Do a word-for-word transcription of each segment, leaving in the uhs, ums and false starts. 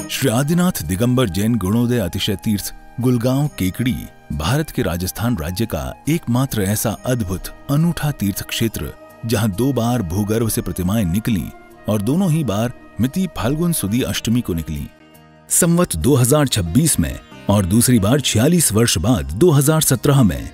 श्री आदिनाथ दिगंबर जैन गुणोदय अतिशय तीर्थ गुलगांव केकड़ी भारत के राजस्थान राज्य का एकमात्र ऐसा अद्भुत अनूठा तीर्थ क्षेत्र जहां दो बार भूगर्भ से प्रतिमाएं निकली और दोनों ही बार मिति फाल्गुन सुदी अष्टमी को निकली। संवत दो हज़ार छब्बीस में और दूसरी बार छियालीस वर्ष बाद दो हज़ार सत्रह में।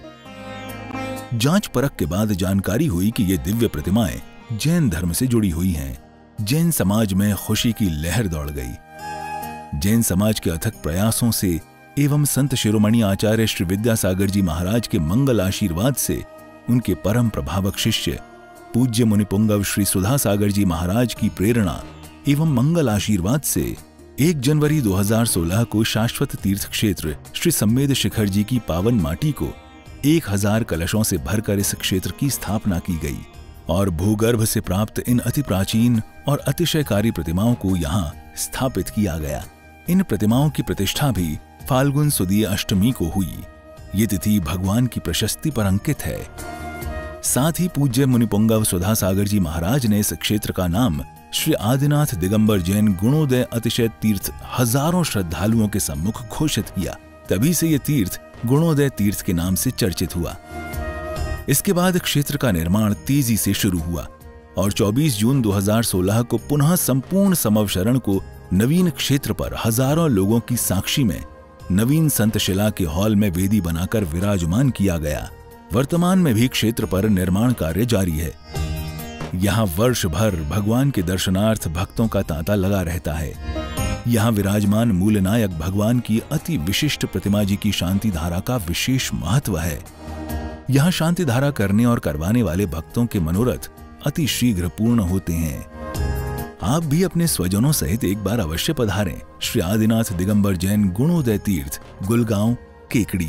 जांच परख के बाद जानकारी हुई कि ये दिव्य प्रतिमाएं जैन धर्म से जुड़ी हुई हैं। जैन समाज में खुशी की लहर दौड़ गई। जैन समाज के अथक प्रयासों से एवं संत शिरोमणि आचार्य श्री विद्यासागर जी महाराज के मंगल आशीर्वाद से उनके परम प्रभावक शिष्य पूज्य मुनिपुंगव श्री सुधा सागर जी महाराज की प्रेरणा एवं मंगल आशीर्वाद से एक जनवरी दो हज़ार सोलह को शाश्वत तीर्थ क्षेत्र श्री सम्मेद शिखर जी की पावन माटी को एक हजार कलशों से भरकर इस क्षेत्र की स्थापना की गई और भूगर्भ से प्राप्त इन अति प्राचीन और अतिशयकारी प्रतिमाओं को यहाँ स्थापित किया गया। इन प्रतिमाओं की प्रतिष्ठा भी फाल्गुन सुदी अष्टमी को हुई। ये तिथि भगवान की प्रशस्ति पर अंकित है। साथ ही पूज्य मुनिपुंगव सुधा सागर जी महाराज ने इस क्षेत्र का नाम श्री आदिनाथ दिगंबर जैन गुणोदय अतिशय तीर्थ हजारों श्रद्धालुओं के सम्मुख घोषित किया। तभी से ये तीर्थ गुणोदय तीर्थ के नाम से चर्चित हुआ। इसके बाद क्षेत्र का निर्माण तेजी से शुरू हुआ और चौबीस जून दो हज़ार सोलह को पुनः संपूर्ण समवशरण को नवीन क्षेत्र पर हजारों लोगों की साक्षी में नवीन संतशिला के हॉल में वेदी बनाकर विराजमान किया गया। वर्तमान में भी क्षेत्र पर निर्माण कार्य जारी है। यहाँ वर्ष भर भगवान के दर्शनार्थ भक्तों का तांता लगा रहता है। यहाँ विराजमान मूलनायक भगवान की अति विशिष्ट प्रतिमा जी की शांति धारा का विशेष महत्व है। यहाँ शांति धारा करने और करवाने वाले भक्तों के मनोरथ अति शीघ्र पूर्ण होते हैं। आप भी अपने स्वजनों सहित एक बार अवश्य पधारें श्री आदिनाथ दिगंबर जैन गुणोदय तीर्थ गुलगांव केकड़ी।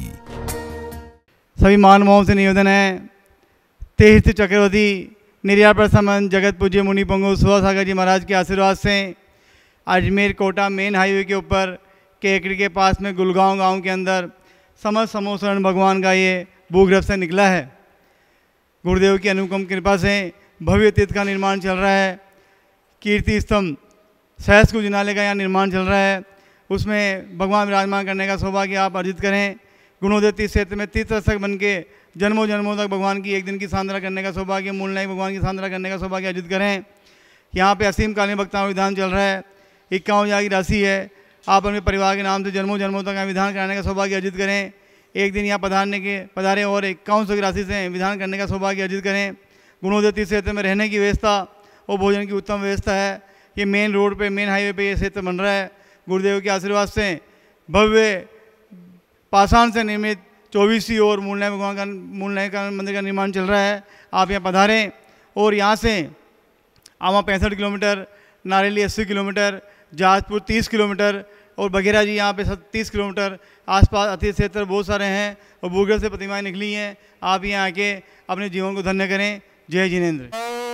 सभी मानवों से निवेदन है, तीर्थ चक्रवर्ती निर्यात प्रसमन जगत पूज्य मुनि पुंगव सुधा सागर जी महाराज के आशीर्वाद से अजमेर कोटा मेन हाईवे के ऊपर केकड़ी के पास में गुलगांव गांव के अंदर समस्त समोसरण भगवान का ये भूगर्भ से निकला है। गुरुदेव की अनुपम कृपा से भव्य तीर्थ का निर्माण चल रहा है। कीर्ति स्तंभ सहस को जिनाले का यहाँ निर्माण चल रहा है। उसमें भगवान विराजमान करने का सौभाग्य आप अर्जित करें। गुणोदय तीर्थ क्षेत्र में तीर्थ रक्षक बन के जन्मों जन्मों तक भगवान की एक दिन की सांद्रा करने का सौभाग्य, मूलनायक भगवान की सांद्रा करने का सौभाग्य अर्जित करें। यहाँ पे असीम कालीन भक्ताओं विधान चल रहा है। इक्यावन हजार की राशि है। आप अपने परिवार के नाम से जन्मों जन्मों तक यहाँ विधान कराने का सौभाग्य अर्जित करें। एक दिन यहाँ पधारने के पधारे और इक्यावन सौ की राशि से विधान करने का सौभाग्य अर्जित करें। गुणोदय तीर्थ क्षेत्र में रहने की व्यवस्था और भोजन की उत्तम व्यवस्था है। ये मेन रोड पे मेन हाईवे पे ये क्षेत्र बन रहा है। गुरुदेव के आशीर्वाद से भव्य पाषाण से निर्मित चौबीसवीं और मूलनायक भगवान का मूलनायक का मंदिर का निर्माण चल रहा है। आप यहाँ पधारें और यहाँ से आवा पैंसठ किलोमीटर, नारेली अस्सी किलोमीटर, जहाजपुर तीस किलोमीटर और बघेरा जी यहाँ पे तीस किलोमीटर आसपास अति क्षेत्र बहुत सारे हैं और भूगर्भ से प्रतिमाएं निकली हैं। आप यहाँ आके अपने जीवन को धन्य करें। जय जिनेन्द्र।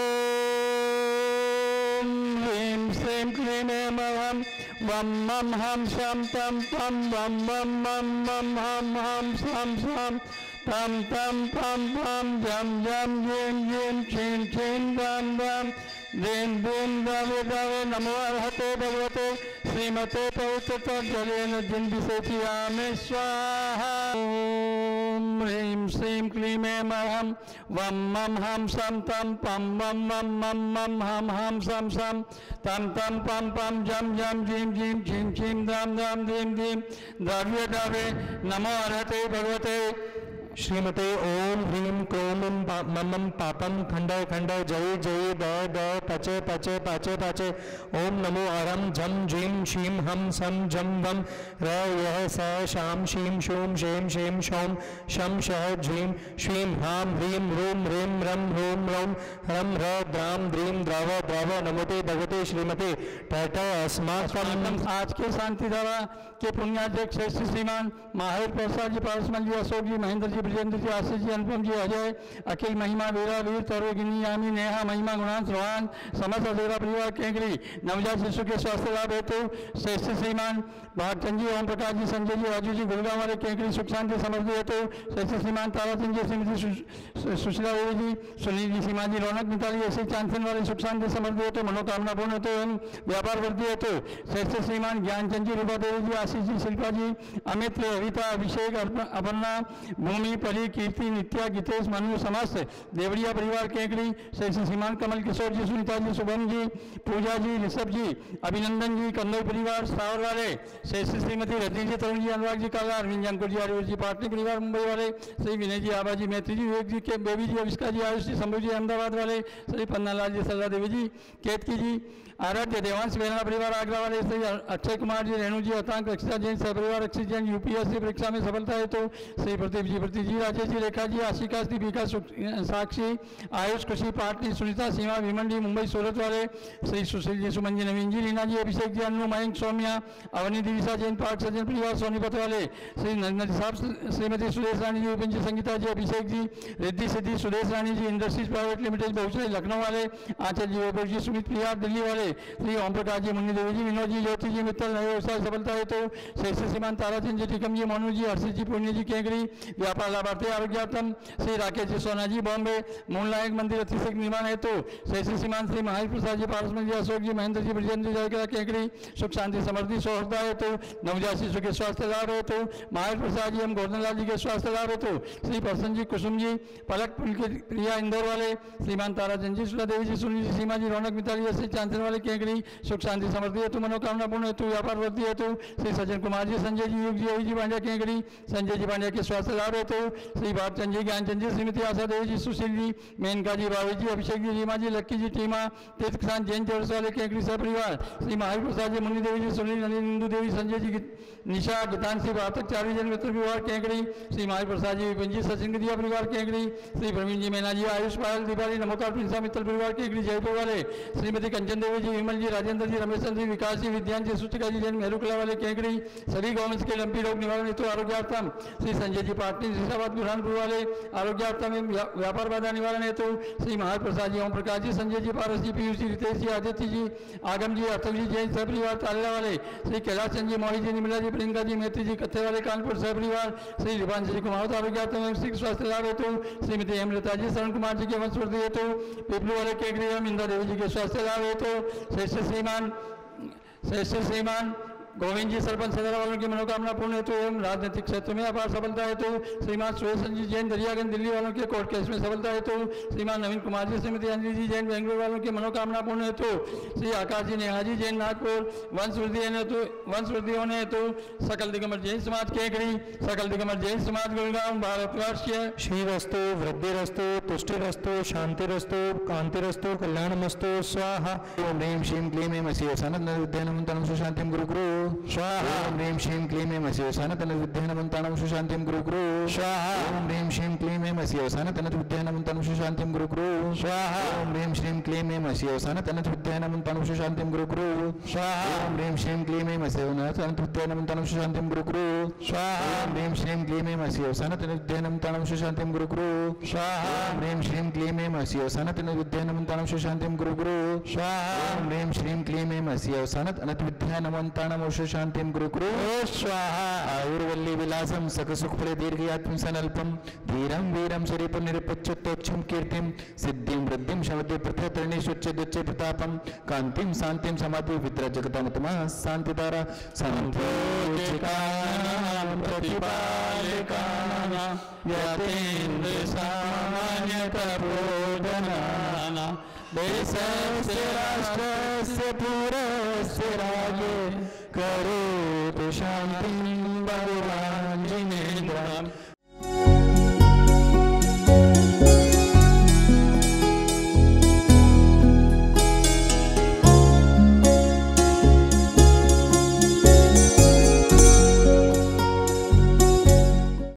वम मम हम शम तम तम वम वम मम मम हम हम शम शम तम तम पम पम जम जम जिम जिम छिन छिन दम दम दिन दिन दवे दवे नमो अर्हते भगवते श्रीमते पवित्र जलेन दिन विशेषयामि स्वाहा। ओम ह्रीं श्रीं क्लीं ऐं अहं वम मम हम सम तम पम मम मम मम मम हम हम सम सम तम तम पम पम जम जम जिम जिम छिम छिम दम दम दिम दिम द्रव्य द्रवे नमो अर्हते भगवते श्रीमते ओम ह्रीं क्रोम मम पापम खंडव खंडव जय जय द द पचे पचे पाचे पाचे ओम नमो अरम झम झीम शीम हम सम जम वम र यह स शाम शीम शूम शेम शेम शोम शम शह झीम श्रीम हाम ह्रीं रूम ह्रीं रम ह्रूम रौम रम र द्राम द्रीम द्रव द्रव नमोते भगवते श्रीमते टट अस्माकम। आज के शांति धारा के पुण्याध्यक्ष श्रीमान महावीर प्रसाद जी, पारसमल जी, अशोक जी, महेंद्र जी, ब्रजेंद्र जी, आशीष जी, अनुपम जी, अजय, अखिल, महिमा, वीरा, वीर, तरुगिनी, यामी, नेहा, महिमा, गुणांश, रोहन, समस्त अधेरा परिवार केंकड़ी नवजात शिशु के स्वास्थ्य लाभ हेतु श्रेष्ठ श्रीमान भागचंद जी, ओम प्रकाश जी, संजय जी, राजू जी, गुड़गांव वाले केंकड़ी सुख शांति समृद्धि हेतु श्रेष्ठ श्रीमान ताराचंद जी, श्रीमती सुशीला देवी जी, सुनील जी, सीमा जी, रौनक, मिताली, ऐसे चांसन वाले सुख शांति समृद्धि हेतु मनोकामना पूर्ण हेतु एवं व्यापार वृद्धि हेतु श्रेष्ठ श्रीमान ज्ञानचंद जी, रूपा देवी जी, आशीष जी, शिल्पा जी, अमित, हरिता, अभिषेक, अपर्णा, भूमि, परी, कीर्ति, नित्या, गीतेश, मनु, समस्त देवड़िया परिवार केंकड़ी श्रेष्ठ श्रीमान कमल किशोर जी, सुनीता जी, शुभम जी, पूजा जी, ऋषभ जी, अभिनंदन जी, कंदोई परिवार सावर वाले श्रेष्ठ श्रीमती रजनी जी, तरुण जी, अनुराग जी, काला, अरविंद, अंकुर जी, आयुष जी, पाटनी परिवार मुंबई वाले श्री विनय जी, आबा जी, मैत्री जी, विवेक जी, के बेबी जी, अविष्का जी, आयुष जी, शंभू जी, अहमदाबाद वाले श्री पन्नालाल जी, सरला देवी जी, केतकी जी, आराध्य, देवांश बेहरा परिवार आगरा वाले श्री अक्षय कुमार जी, रेणु जी, अतांक, रक्षिता जैन, सहपरिवार रक्षित जैन, यूपीएससी परीक्षा में सफलता है तो श्री प्रदीप जी, प्रति जी, राजेश जी, रेखा जी, आशिका, दीपिका, साक्षी, आयुष, खुशी, पाटनी, सुनीता, सीमा, भीमंडी, मुंबई सूरत वाले श्री सुशील जी, सुमन जी, नवीन जी, रीना जी, अभिषेक जी, अनु, मयंक, सौम्या, अवनी, दिविशा जैन, पार्क सज्जन परिवार सोनीपत वाले श्री नंदन साहब, Shrimati Sudesh Rani ji, Vipin ji, Sangeeta ji, Abhishek ji, Riddhi Siddhi, Sudesh Rani ji, industries private limited Bahuchari Lucknow वाले आचार्य जी, वैभव जी, सुमित प्रिया दिल्ली वाले श्री ओम प्रकाश जी, मुन्नी देवी जी, विनोद जी, ज्योति जी, मित्तल, नए व्यवसाय सफलता है तो श्रेष्ठ श्रीमान ताराचंद जी, टिकम जी, मोनू जी, हर्षित जी, पुण्य जी, केंकड़ी व्यापार लाभार्थी आरोग्यार्थम श्री राकेश जी, सोना जी, बॉम्बे मूलनायक मंदिर अतिशय निर्माण है तो श्रेष्ठ श्रीमान श्री महावीर प्रसाद जी, पारसमन जी, अशोक जी, महेंद्र जी, ब्रजेंद्र जी, केंकड़ी सुख शांति समृद्धि सौहृदा है तो नवजात शिशु के स्वास्थ्य लाभ है तो महावीर प्रसाद जी, हम गोवर्धन लाल जी के स्वास्थ्य लाभ है तो श्री प्रसन्न जी, कुसुम जी, पलक प्रिया इंदौर वाले श्रीमान ताराचंद जी, सुला देवी जी, सुनील जी, सीमा जी, रौनक, मिताली, श्री चांचन वाले केंकड़ी सुख शांति समृद्धि हेतु मनोकामना पूर्ण हेतु व्यापार वृद्धि हेतु श्री सज्जन कुमार जी, संजय जी, युग जी, अभी जी पांड्या केंकड़ी संजय जी पांड्या के स्वास्थ्य लाभ हेतु श्री भागचंद जी, ज्ञानचंद जी, श्रीमती आशा देवी जी, सुशील जी, मेनका जी, भावी जी, अभिषेक जी, रीमा जी, लक्की जी, टीमा, तीर्थ किसान जैन चौरस वाले केंकड़ी सह परिवार श्री महावीर प्रसाद जी, मुन्नी देवी जी, सुनील, इंदू देवी, संजय जी, निशा, गीतांशी, बातक, चारवी जन मित्र परिवार केंकड़ी श्री महावीर प्रसाद जी, विपिन जी, सचिन दिया परिवार केंकड़ी श्री प्रवीण जी, मैना जी, आयुष, पायल, दीपाली, नमोकार, प्रिंसा मित्तल परिवार केंकड़ी जयपुर वाले श्रीमती कंचन देवी जी, विमल जी, राजेंद्र जी, रमेश जी, विकास जी, विद्यान जी, सुचिका जी, जैन मेहरुकला वाले केंकड़ी सभी गवर्नमेंट के लंबी रोग निवारण हेतु आरोग्यार्थम श्री संजय जी, पाटनी, जिसाबाद, बुरहानपुर वाले आरोग्यार्थम व्यापार बाधा निवारण हेतु श्री महावीर प्रसाद जी, ओम प्रकाश जी, संजय जी, पारस जी, पीयूष जी, रितेश जी, आदित्य जी, आगम जी, अर्थव जी, जैन सहपरिवार तालेला वाले श्री कैलाश चंद जी, मोहित जी, निमिला जी, प्रियंका जी, मैत्री जी, कत्थे वाले कानपुर सहपरिवार श्री रिवान जी, कुमार आरोग्यार्थम सिख स्वास्थ्य लाभ हेतु श्रीमती हेमलता जी, शरण कुमार जी के वंशवृद्धि हेतु पिपलू वाले केंकड़ी एवं इंदा देवी जी के स्वास्थ्य लाभ हेतु श्रेष्ठ श्रीमान श्रेष्ठ श्रीमान गोविंद जी, सरपंच सदर वालों की मनोकामना पूर्ण हेतु एवं राजनीतिक क्षेत्र में अपार सफलता हेतु श्रीमान सुरेश जी, जैन दरियागंज दिल्ली वालों के कोर्ट केस में सफलता हेतु श्रीमान नवीन कुमार जी, श्रीमती अंजलि जी, जैन बेंगलुरु वालों की मनोकामना पूर्ण हेतु श्री आकाश जी, नेहा जी, जैन नागपुर वंश वृद्धि हेतु वंश वृद्धि होने हेतु सकल दिगंबर जैन समाज केंकड़ी सकल दिगंबर जैन समाज गुड़गांव भारतवर्ष श्रीरस्तु, वृद्धिरस्तु, तुष्टिरस्तु, शांतिरस्तु, कांतिरस्तु, कल्याणमस्तु, स्वाहा। ओम ह्रीं श्रीं क्लीं ऐं मसीह सनतनविद्यानमन्तानं सुशान्तिं गुरु गुरु स्वाहा। ओम ह्रीं श्रीं क्लीं ऐं मसीह सनतनविद्यानमन्तानं सुशान्तिं गुरु गुरु स्वाहा। ओम ह्रीं श्रीं क्लीं ऐं मसीह सनतनविद्यानमन्तानं सुशान्तिं गुरु गुरु स्वाहा। ओम ह्रीं श्रीं क्लीं ऐं मसीह सनतनविद्यानमन्तानं सुशान्तिं गुरु गुरु स्वाहा। ओम ह्रीं श्रीं क्लीं ऐं मसीह सनतनविद्यानमन्तानं सुशान्तिं गुरु गुरु स्वाहा। ओम ह्रीं श्रीं क्लीं ऐं मसीह सनतनविद्यानमन्तानं सुशान्तिं गुरु गुरु स्वाहा। ओम ह्रीं श्रीं क्लीं ऐं मसीह सनतनविद्यानमन्तानं सुशान्तिं गुरु गुरु स्वाहा। ओम ह्रीं श्रीं क्लीं ऐं मसीह सनतनविद्यानमन्तानं सुशान्तिं गुरु गुरु स्वाहा। आयुर्वल्ली विलासं सकसुखफले दीर्घयात्म सनल्पम धीरं वीरं शरीरं निरपच्यतोक्षं कीर्तिं सिद्धिं वृद्धिं शमति पृथ्वी स्वच्छदुच्च प्रतापं कांतिं शांतिं समाधि विद्र जगतमतमा शांतितारा संतोषिकानां प्रतिपालिकानां यतीन्द्र सामान्य प्रबोधनानां देशस्य राष्ट्रस्य पुरस्य राजे करोतु शान्तिं